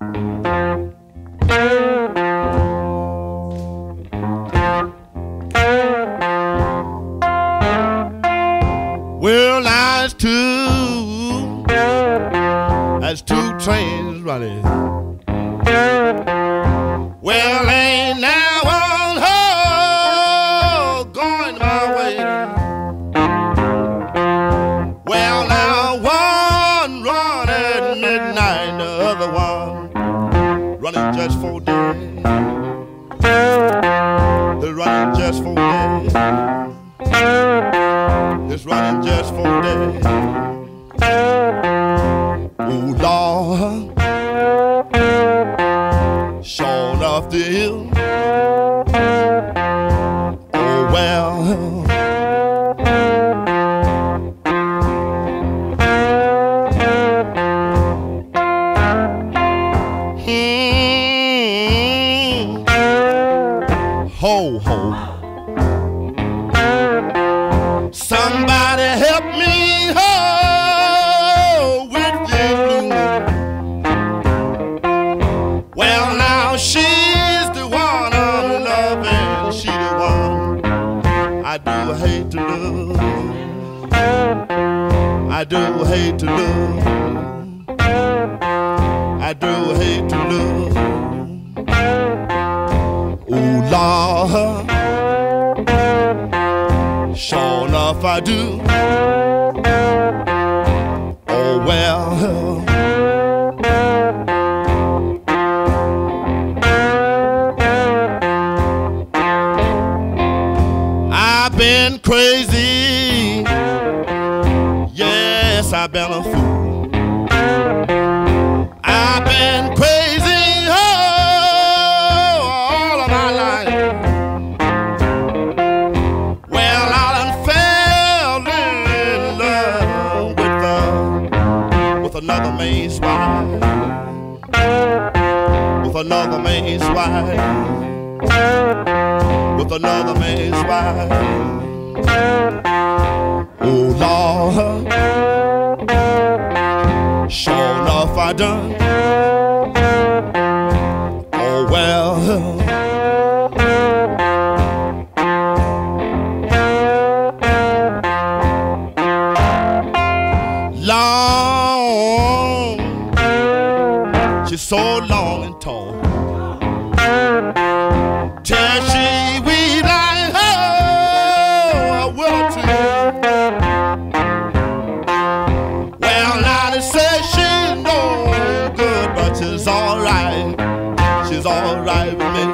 Well, that's two trains running. Well, ain't now one going my way. Well, now one run at midnight, the other one running just for day. They're running just for day. It's running just for day. Oh Lord, sure enough the hill. Oh well. Ho ho. Somebody help me with this blues. Well, now she's the one I'm loving. She the one I do hate to lose. I do hate to lose. I do hate to lose. Oh Lord, sure enough I do. Oh well. I've been crazy. Yes, I've been a fool. I've been crazy all of my life. Another man's wife, with another man's wife, with another man's wife. Oh Lord, sure enough I done. Oh well. Long, she's so long and tall. Till she weave like a willow tree. Well, now they say she's no good, but she's alright. She's alright with me.